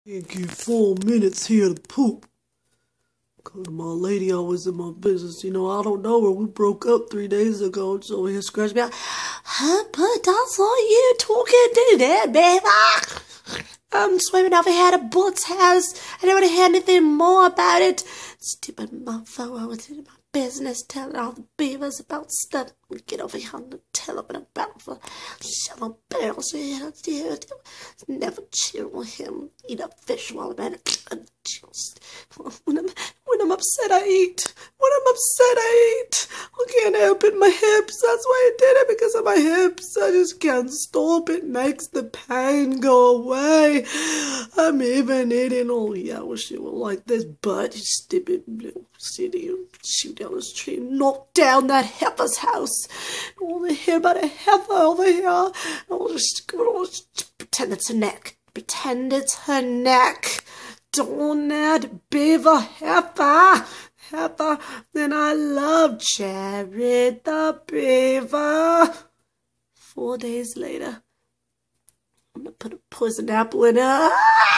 Can't get 4 minutes here to poop. Cause my lady always in my business. You know, I don't know her. We broke up 3 days ago. And so he scratched me out. But that's all you talking to that, baby. I'm swimming over here to Bullet's house. I don't want to hear anything more about it. Stupid motherfucker was in my business telling all the beavers about stuff. Get over here and tell them about the shut up bells. Never chill with him. Eat a fish while I'm at it. Just when I'm upset, I eat. When I'm upset, I eat. I can't help it. My hips. That's why I did it, because of my hips. I just can't stop. It makes the pain go away. I'm even eating. Oh yeah, I wish you were like this, but you stupid little city. Shoot down this tree, knock down that heifer's house. Over here, about a heifer over here. I'll just pretend it's her neck. Pretend it's her neck. Don't that beaver heifer. Heifer. Then I love Jared the beaver. 4 days later, I'm gonna put a poison apple in her.